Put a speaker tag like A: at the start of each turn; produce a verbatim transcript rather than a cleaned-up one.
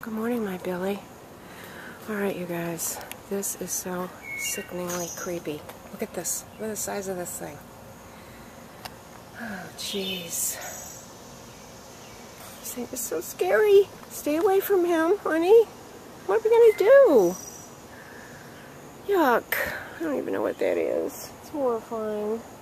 A: Good morning, my Billy. Alright, you guys. This is so sickeningly creepy. Look at this. Look at the size of this thing. Oh, jeez. This thing is so scary. Stay away from him, honey. What are we going to do? Yuck. I don't even know what that is. It's horrifying.